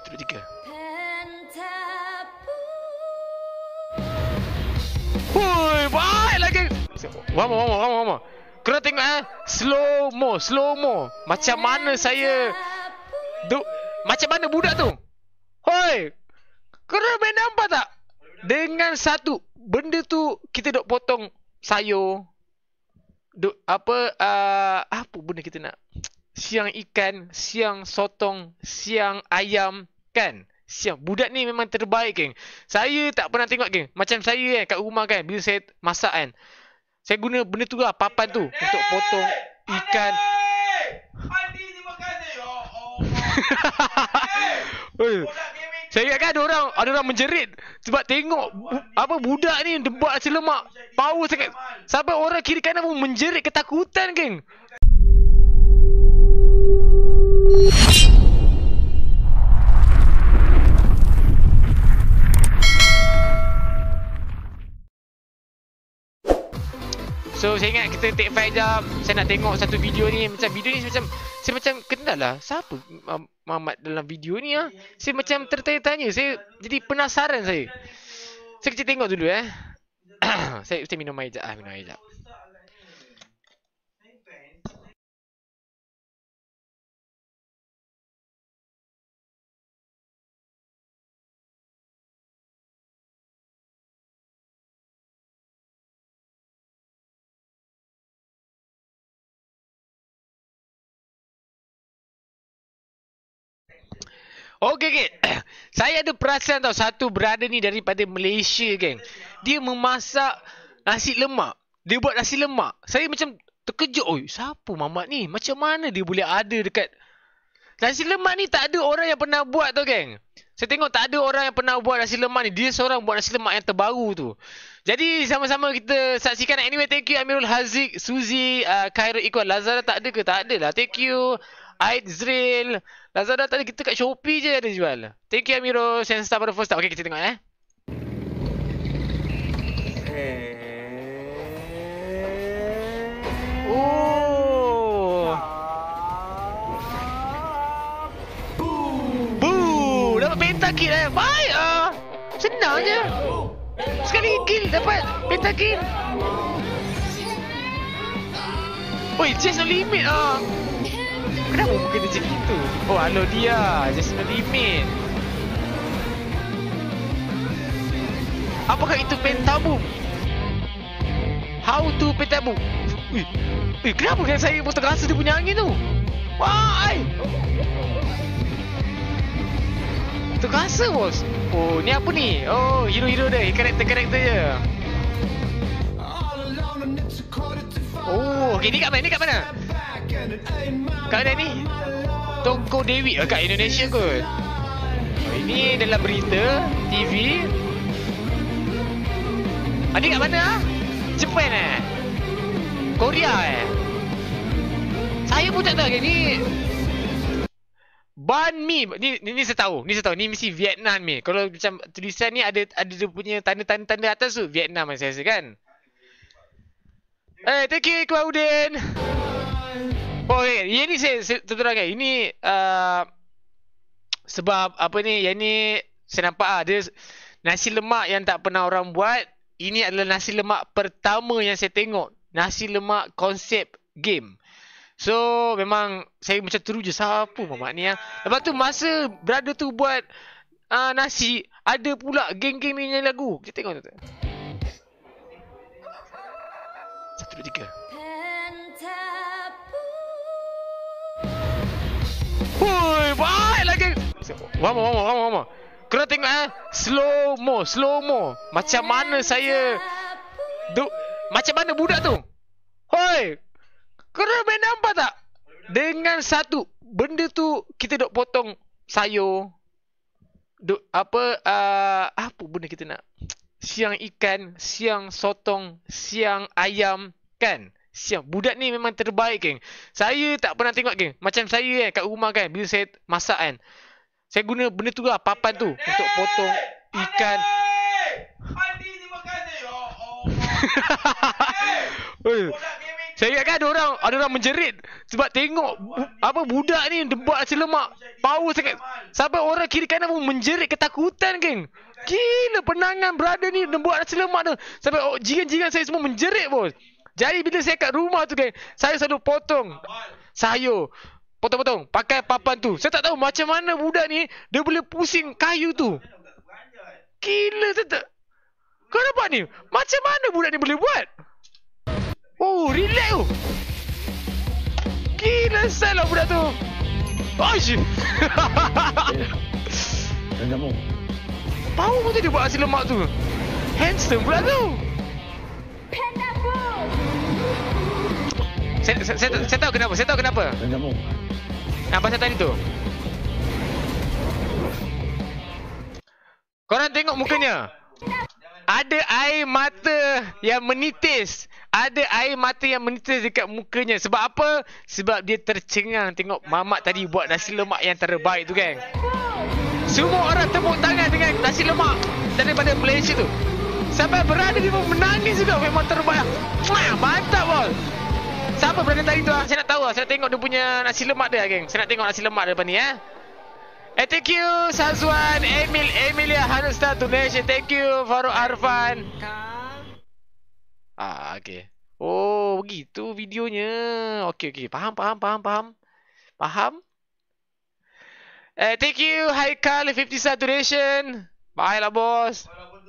Satu, dua, tiga. Hui, baik lagi. Wama. Kena tengok slow mo. Macam mana saya macam mana budak tu? Hoi. Kena main nampak tak? Dengan satu benda tu kita dok potong sayur. Apa benda kita nak? Siang ikan, siang sotong, siang ayam kan? Siang budak ni memang terbaik geng. Saya tak pernah tengok geng. Macam saya kat rumah kan bila saya masak kan. Saya guna benda tu lah, papan tu untuk potong ikan. Saya ingat kan ada orang menjerit sebab tengok apa budak ni buat nasi lemak. Power sangat. Sampai orang kiri kanan pun menjerit ketakutan geng. So saya ingat kita take 5 jam. Saya nak tengok satu video ni. Macam video ni macam saya macam kenal lah. Siapa Muhammad dalam video ni ah? Saya macam tertanya-tanya. Saya jadi penasaran saya. Saya kecil tengok dulu saya minum air jap. Minum air jap. Okay. Saya ada perasan tau satu brother ni daripada Malaysia geng. Dia memasak nasi lemak. Dia buat nasi lemak. Saya macam terkejut. Oi, siapa Mamat ni? Macam mana dia boleh ada dekat nasi lemak ni? Tak ada orang yang pernah buat tau geng. Saya tengok tak ada orang yang pernah buat nasi lemak ni. Dia seorang buat nasi lemak yang terbaru tu. Jadi sama-sama kita saksikan. Anyway, thank you Amirul Haziq, Suzy, Khairul Iqbal. Lazada tak ada ke? Tak ada lah. Thank you Aidzril. Lazada tak ada, kita kat Shopee je ada jual. Thank you Amirul. Send star pada first start. Okay, kita tengok Oh. Boo. Dapat pentakill baik senang je. Sekali kill dapat pentakill. Oi, just no limit Kenapa mungkin macam itu? Oh, halo dia. Just no limit. Apakah itu pentabum? How to pentabum? Kenapa kan saya pun terasa dia punya angin tu? Why? Terasa bos. Oh, ni apa ni? Oh, hero-hero dia. Karakter-karakter je. Oh, okay, ni kat mana? Kat mana ni? Toko Dewi kat Indonesia kot. Ini dalam berita TV. Ni kat mana Jepun Korea Saya pun tak tahu ni. Banh mi ni saya tahu. Ni mesti Vietnam ni. Kalau macam tulisan ni ada dia punya tanda-tanda atas tu Vietnam saya rasa kan. Thank you Claudine. Okay, yang ni saya terangkan. Ini sebab apa ni? Yang ni saya nampak ada nasi lemak yang tak pernah orang buat. Ini adalah nasi lemak pertama yang saya tengok. Nasi lemak konsep game. So memang saya macam teruja siapa Mamat ni Lepas tu masa brother tu buat nasi, ada pula geng-geng ni nyanyi lagu. Kita tengok tu. 1, 2, 3. Hui, baik lagi. Wama. Kena tengok slow mo. Macam mana saya macam mana budak tu? Hoi. Kena main nampak tak? Dengan satu benda tu kita dok potong sayur. Apa benda kita nak? Siang ikan, siang sotong, siang ayam kan? Siang budak ni memang terbaik geng. Saya tak pernah tengok geng. Macam saya kat rumah kan bila saya masak kan. Saya guna benda tu lah, papan tu untuk potong ikan. Saya ingat kan ada orang menjerit sebab tengok budak ni buat nasi lemak. Power sangat. Sampai orang kiri kanan pun menjerit ketakutan, geng. Gila penangan brother ni buat nasi lemak tu. Sampai jiran-jiran saya semua menjerit, bos. Jadi bila saya kat rumah tu, geng, saya selalu potong sayur. Potong-potong pakai papan tu. Saya tak tahu macam mana budak ni dia boleh pusing kayu tu. Gila tak. Kau nampak ni? Macam mana budak ni boleh buat? Oh, relax tu. Gila salah budak tu. Oish. Kamu. Tahu pun dia buat nasi lemak tu. Handsome budak tu. Saya tahu kenapa. Saya tahu kenapa. Kamu. Apa saya tadi tu? Korang tengok mukanya. Ada air mata yang menitis. Ada air mata yang menitis dekat mukanya. Sebab apa? Sebab dia tercengang tengok mamak tadi buat nasi lemak yang terbaik tu, geng. Semua orang tepuk tangan dengan nasi lemak daripada Malaysia tu. Sampai berada dia pun menangis juga. Memang terbaik. Mantap, bos. Siapa berada tadi tu? Saya nak tahu. Saya nak tengok dia punya nasi lemak dia, geng. Saya nak tengok nasi lemak dia depan ni, thank you Sazwan, Emilia 100 star donation. Thank you Farouk Arfan. Okay. Oh, begitu videonya. Okay. Faham. Thank you Haikal 50 star donation. Bye lah, bos.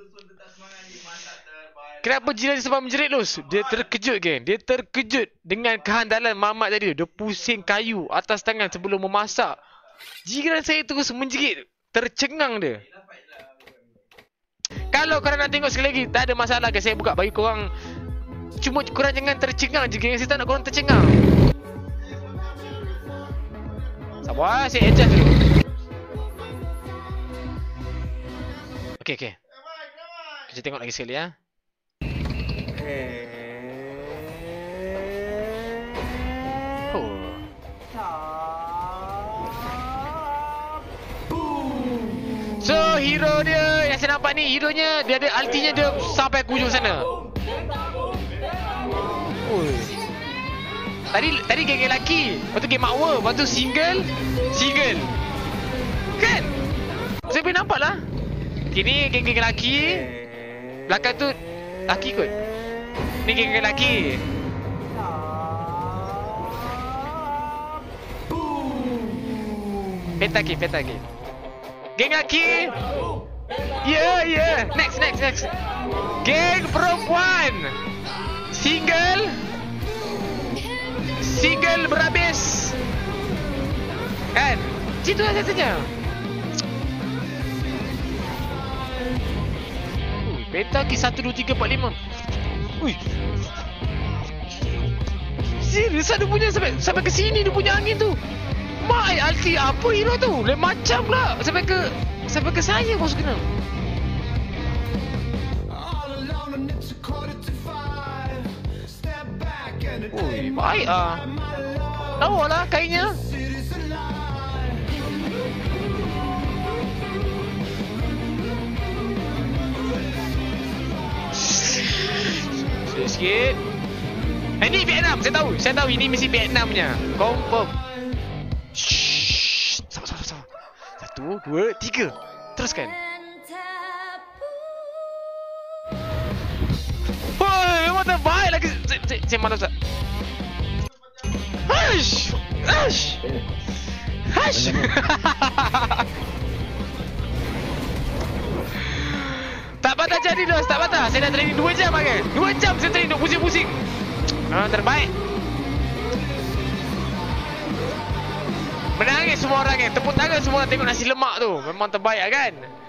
Kenapa jiran dia sebab menjerit, Lus? Dia terkejut, geng. Dia terkejut dengan kehandalan mamat tadi. Dia pusing kayu atas tangan sebelum memasak. Jiran saya terus menjerit. Tercengang dia. Kalau korang nak tengok sekali lagi, tak ada masalah, guys. Saya buka bagi korang. Cuma korang jangan tercengang je, geng. Saya tak nak korang tercengang. Sabar, saya adjust dulu. Okay. Kita tengok lagi sekali, So hero dia yang saya nampak ni, hero-nya dia ada ultinya, dia sampai ke ujung sana. Tadi geng lelaki, lepas tu geng makwa, lepas tu single. Kan? Saya boleh nampak lah. Ni geng lelaki. Belakang tu lelaki kot. Ni geng lelaki. Petaki. Geng lelaki. Yeah. Next. Geng perempuan. Single berhabis. Kan? Situ lah satunya. Petaki 1, 2, 3, 4, 5. Ui. Serius dia punya sampai ke sini dia punya angin tu. Mai ulti apa hero tu? Lain macam pula sampai ke saya, bos kena. Ui, baik lawa lah kainnya. Sikit. Ini Vietnam, saya tahu ini misi Vietnam punya. Confirm. Shh. Sabar. 1, 2, 3. Teruskan. Hoi, memang terbaik lagi. Saya malas tak? Hush. Tak patah jadi, Dos. Tak patah. Saya dah training 2 jam kan. 2 jam saya training duk pusing-pusing. Terbaik. Menangis semua orang kan. Tepuk tangan semua orang tengok nasi lemak tu. Memang terbaik kan.